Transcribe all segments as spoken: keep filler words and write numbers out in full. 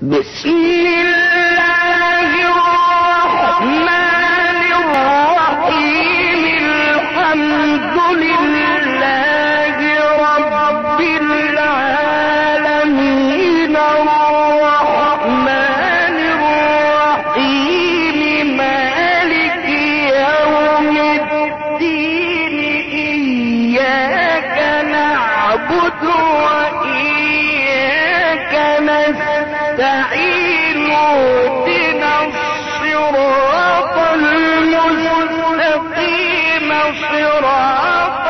بسم الله الرحمن الرحيم الحمد لله رب العالمين الرحمن الرحيم مالك يوم الدين إياك نعبد وإياك نستعين اهدنا الصراط المستقيم صراط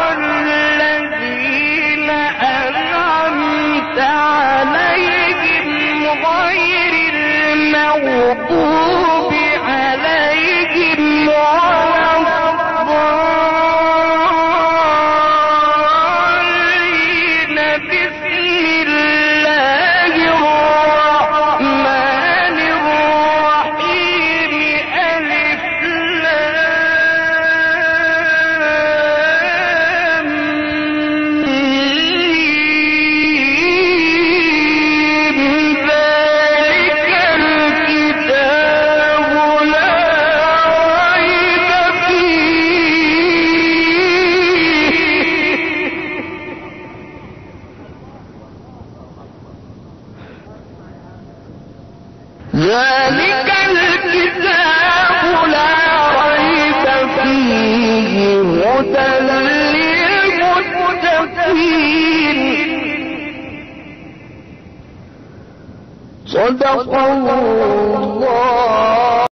الذين أنعمت عليهم غير المغضوب عليهم ولا الضالين. بسم الله الرحمن الرحيم ألف لام ميم ذلك الكتاب لا ريب فيه ذلك الكتاب لا ريب فيه هدى للمتقين. صدق الله